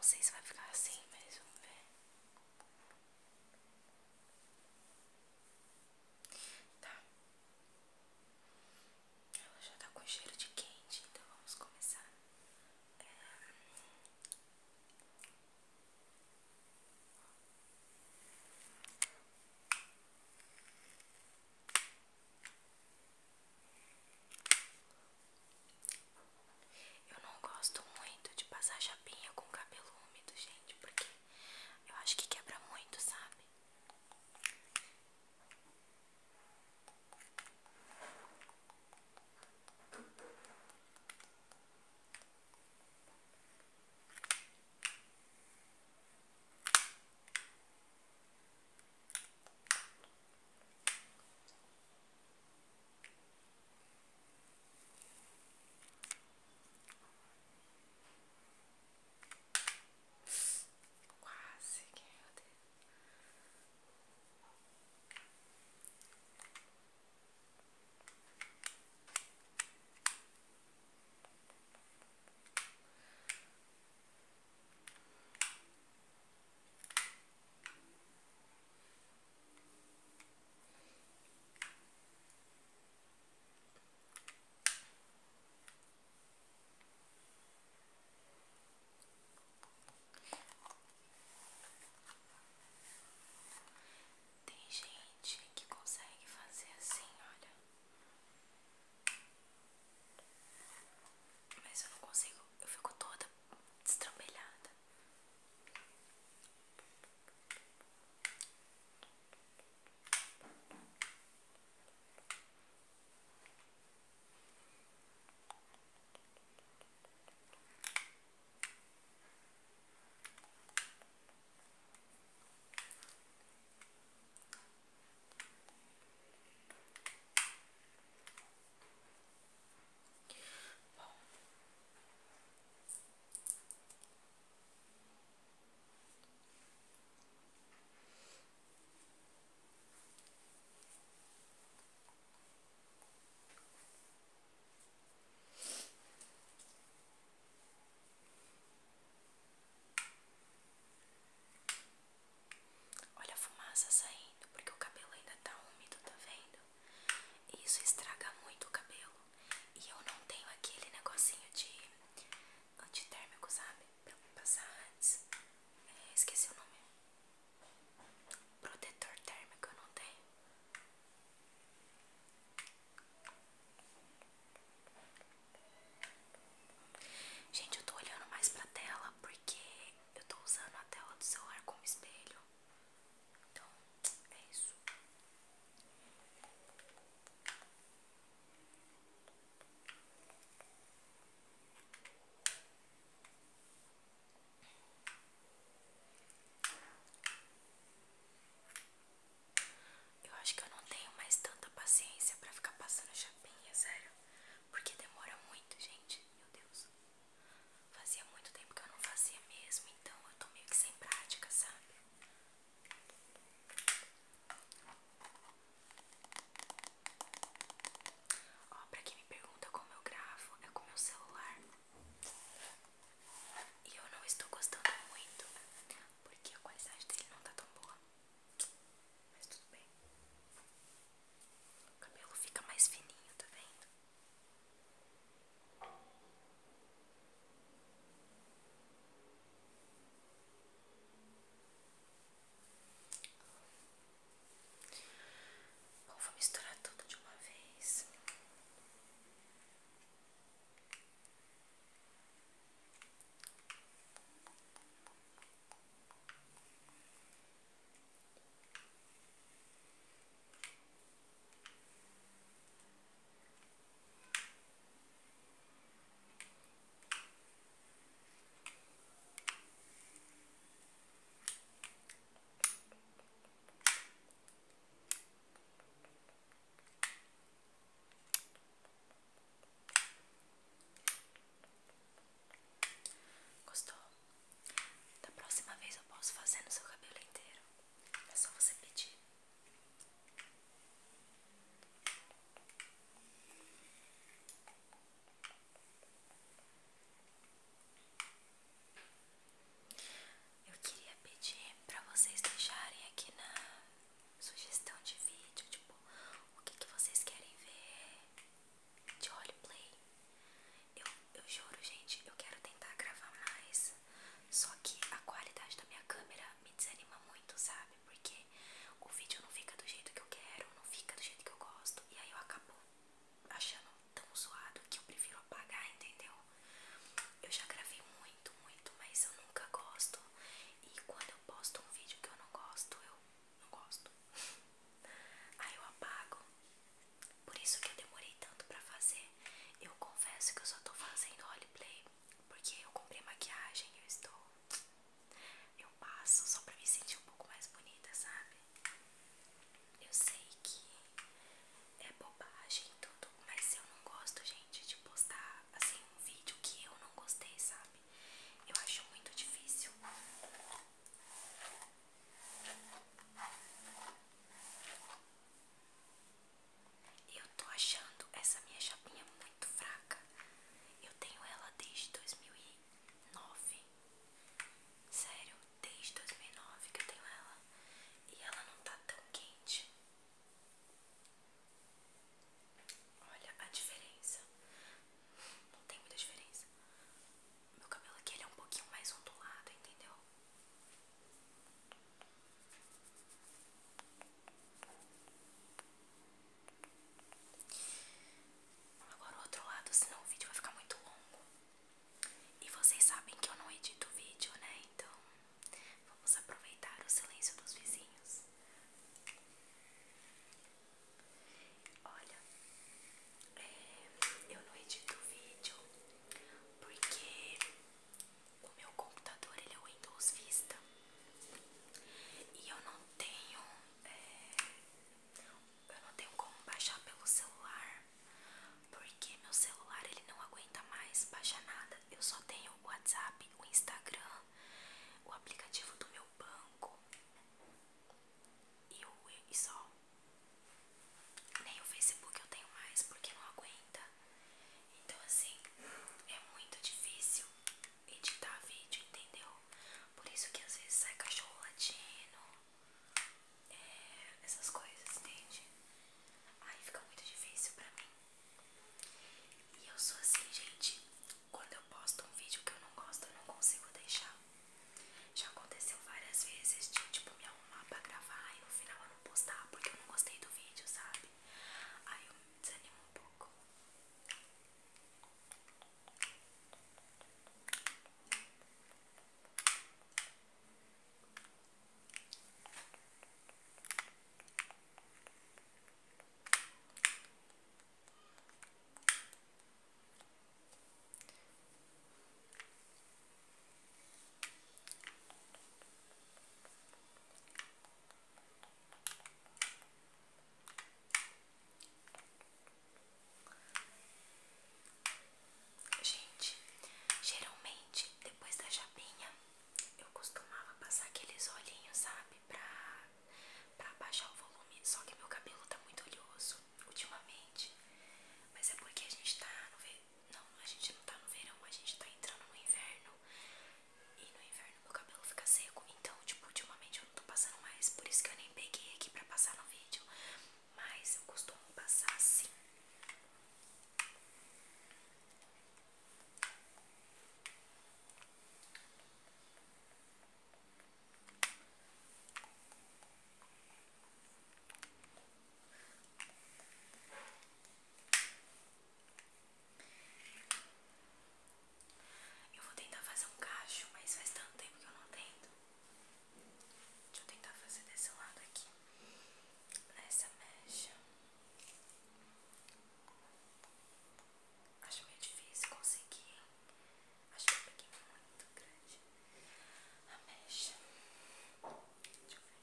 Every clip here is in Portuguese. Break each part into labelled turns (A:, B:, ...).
A: sei se vai ficar assim, mas vamos ver. Tá. Ela já tá com cheiro de quente, então vamos começar. Eu não gosto muito de passar chapinha com cabelo úmido, gente, porque eu acho que quebra muito, sabe? Quase que, meu Deus. Tem gente que consegue fazer assim, olha. Mas eu não consigo, eu fico toda destrambelhada. Bom, olha a fumaça saindo, porque o cabelo ainda tá úmido, tá vendo? E isso estraga muito o cabelo. E eu não tenho aquele negocinho de antitérmico, sabe? Pra passar antes. Esqueci o nome. Protetor térmico, eu não tenho. Gente, eu tô olhando mais pra tela porque eu tô usando a tela do celular como espelho. Então, é isso. Eu acho que eu não tenho mais tanta paciência pra ficar passando chapinha, sério. Porque demora muito, gente. Meu Deus. Fazia muito tempo que eu não fazia mesmo, então eu tô meio que sem prática, sabe? Ó, pra quem me pergunta como eu gravo, é com meu celular. E eu não estou gostando muito, porque a qualidade dele não tá tão boa. Mas tudo bem. O cabelo fica mais fininho, tá vendo? Bom, vou misturar tudo de uma vez. Gostou? Da próxima vez eu posso fazer no seu cabelo inteiro. É só você pedir. só tenho o WhatsApp, o Instagram, o aplicativo do meu banco e só. Nem o Facebook eu tenho mais porque não aguenta. Então assim, é muito difícil editar vídeo, entendeu? Por isso que às vezes sai cachorro latindo, essas coisas, entende? Aí fica muito difícil pra mim. E eu sou assim, gente, quando eu posto um vídeo que eu não gosto, eu não consigo deixar. Já aconteceu várias vezes de eu, tipo, me arrumar pra gravar e no final eu não postar porque eu não gostei do vídeo, sabe? Aí eu me desanimo um pouco. Gente, geralmente depois da chapinha eu costumava passar aqueles olhinhos, sabe? Pra baixar o volume. Só que meu cabelo tá muito oleoso ultimamente. Mas é porque a gente tá no verão. Não, a gente não tá no verão, a gente tá entrando no inverno. E no inverno meu cabelo fica seco. Então, tipo, ultimamente eu não tô passando mais. Por isso que eu nem peguei aqui pra passar no vídeo. Mas eu costumo passar assim. Eu vou tentar fazer um cacho, mas faz tanto tempo que eu não tento. Deixa eu tentar fazer desse lado aqui, nessa mecha. Acho meio difícil conseguir. Acho que eu peguei muito grande a mecha. Deixa eu ver.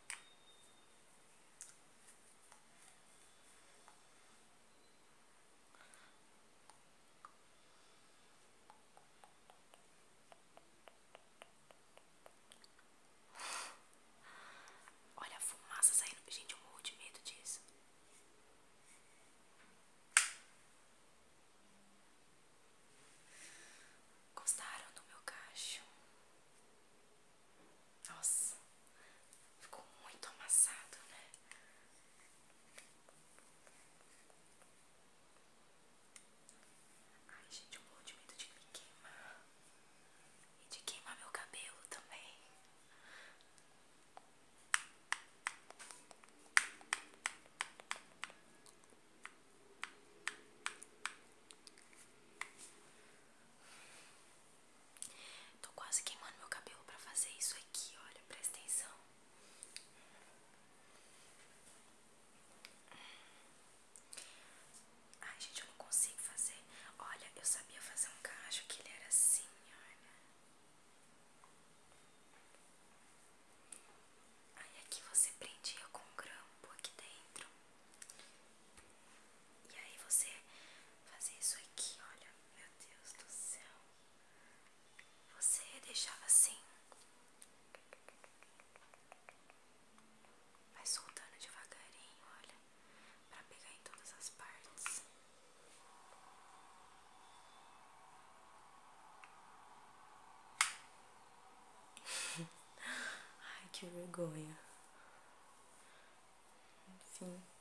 A: Olha a fumaça saindo. Gente, eu morro de medo disso. Gostaram do meu cacho? Nossa, ficou muito amassado, né? Ai, gente, eu morro de medo de me queimar. E de queimar meu cabelo também. Tô quase queimando meu cabelo pra fazer isso aqui, olha, presta atenção. Ai, gente, eu não consigo fazer. Olha, eu sabia fazer um cacho que ele era assim, olha. Aí aqui você prendia com um grampo aqui dentro. E aí você fazia isso aqui, olha. Meu Deus do céu. Você deixava assim. Vai soltando devagarinho, olha. Pra pegar em todas as partes. Ai, que vergonha. Enfim.